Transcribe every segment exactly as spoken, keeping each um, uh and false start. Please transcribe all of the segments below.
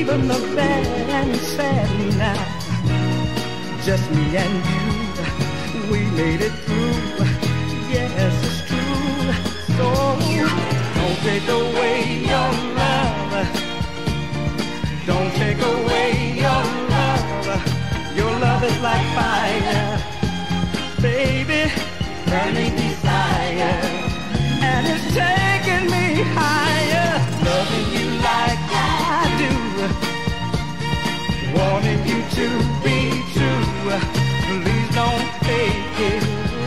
even the bad and sad now. Just me and you, we made it through. Yes, it's true. So don't take away your love. Don't take away your love. Your love is like fire, baby, burning desire, and it's taking me higher. Loving you like I do, wanting you to be true. Please don't take it,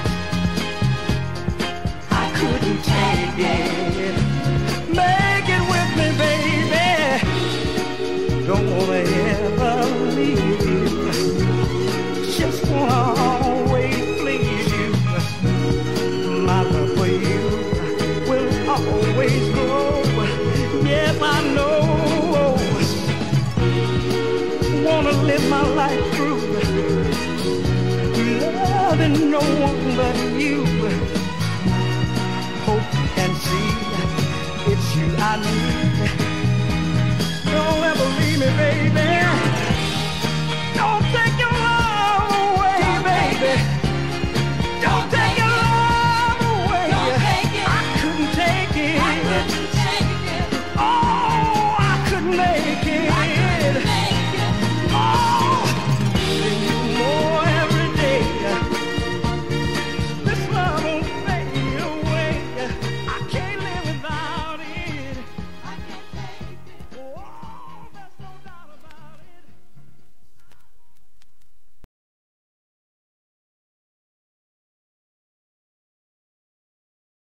I couldn't take it. Make it with me, baby. Don't wanna ever leave you. Just wanna always please you. My love for you will always grow. Yes, I know. Wanna live my life through, loving no one but you.